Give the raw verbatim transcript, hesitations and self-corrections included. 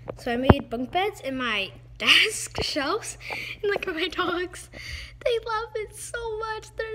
So I made bunk beds in my desk shelves, and like my dogs, they love it so much. They're